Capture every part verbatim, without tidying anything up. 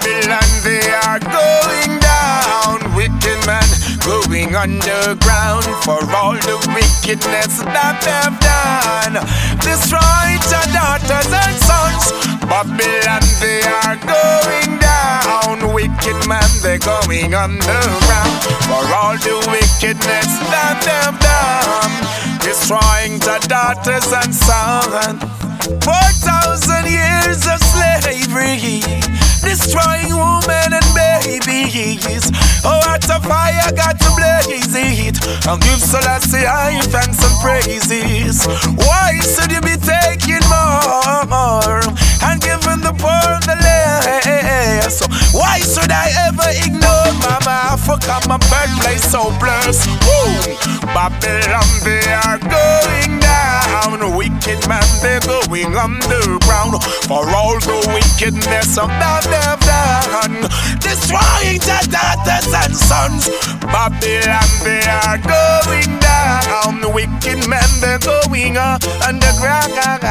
Babylon, they are going down. Wicked man going underground for all the wickedness that they've done. Destroy your daughters and sons. Babylon, they are going down. Wicked man, they're going underground for all the wickedness that they've done. Destroying the daughters and sons. Four thousand years of slavery, destroying women and babies. Oh, what a fire got to blaze it. And give Selassie high thanks and praises. Why should you be taking more and giving the poor the less? Why should I ever ignore Mama Africa, my birthplace so blessed? Woo! Babylon, they are going down. Wicked man, they're going underground for all the wickedness of that they've done. Destroying the daughters and sons. Babylon, they are going down. Wicked men, they're going underground.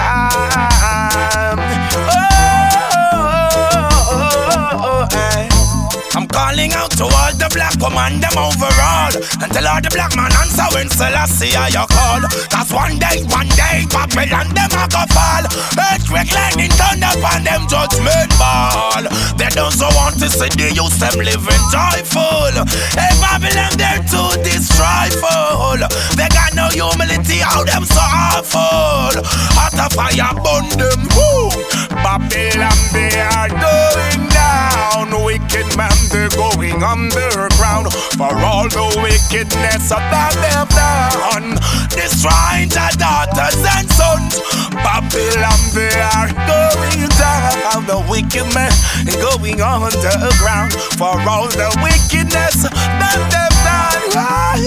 Oh, I'm calling out to all the black woman, them overall, and tell all the black man answer when Selassie I your call. Cause one day, one day, Babylon them a go fall. Earthquake, lightning, thunder upon them judgment ball. They don't so want to see the youth them living joyful. Hey Babylon, they're too destroyful. They got no humility, how them so awful. Hot a fire burn them, woo. Babylon, they are going down. Wicked man, they're going underground for all the wickedness that they've done. Destroying the daughters and sons. Babylon, they are going down. The wicked men going underground for all the wickedness that they've done.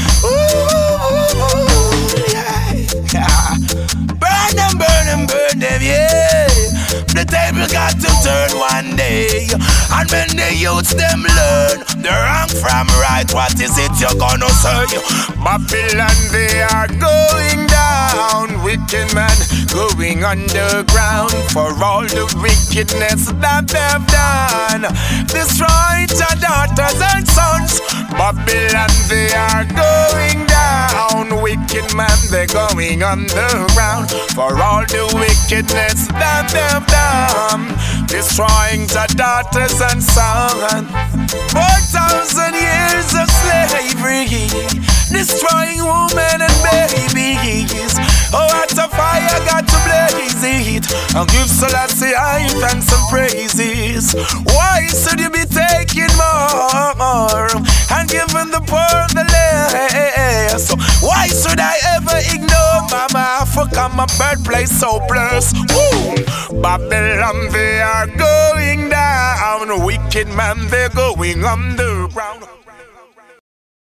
Ooh, yeah. Burn them, burn them, burn them, yeah. The table got to turn one day, and when the youths them learn the wrong from right, what is it you're gonna say? Babylon, they are going down. Wicked man going underground for all the wickedness that they've done. Destroy your daughters and sons. Babylon, they are going down. Wicked man, they're going underground for all the wickedness that they've done. Destroying the daughters and sons. Four thousand years of slavery, destroying women and babies. Oh, what a fire got to blaze it. And give Selassie high thanks and praises. Why should you be taking more and giving the poor the less? Why should I ever ignore Mama Africa, my birthplace so blessed? Woo! Babylon, they are going down. Wicked man, they're going underground.